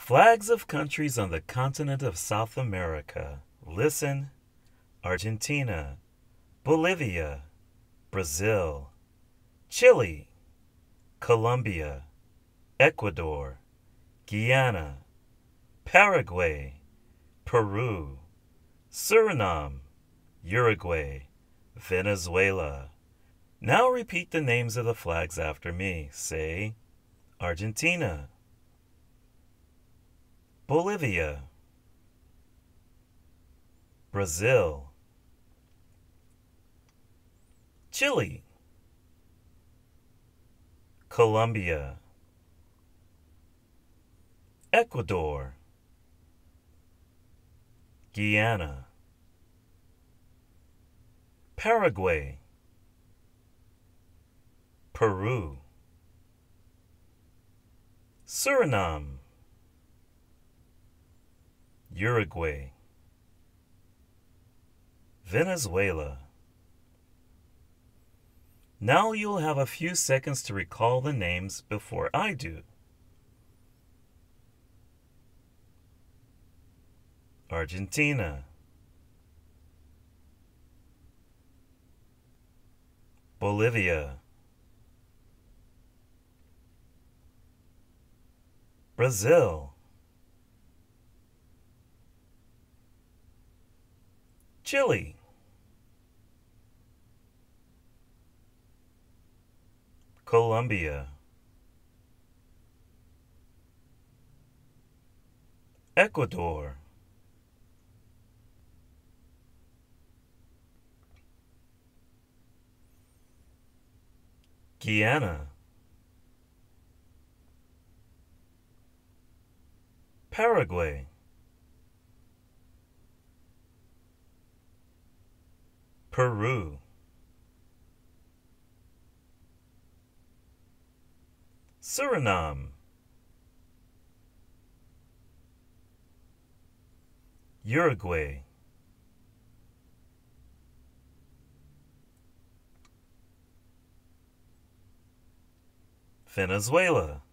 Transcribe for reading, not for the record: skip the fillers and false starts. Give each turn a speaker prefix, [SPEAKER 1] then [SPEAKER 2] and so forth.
[SPEAKER 1] Flags of countries on the continent of South America. Listen: Argentina, Bolivia, Brazil, Chile, Colombia, Ecuador, Guyana, Paraguay, Peru, Suriname, Uruguay, Venezuela. Now repeat the names of the flags after me. Say: Argentina, Bolivia, Brazil, Chile, Colombia, Ecuador, Guyana, Paraguay, Peru, Suriname, Uruguay, Venezuela. Now you'll have a few seconds to recall the names before I do. Argentina, Bolivia, Brazil, Chile, Colombia, Ecuador, Guyana, Paraguay, Peru, Suriname, Uruguay, Venezuela.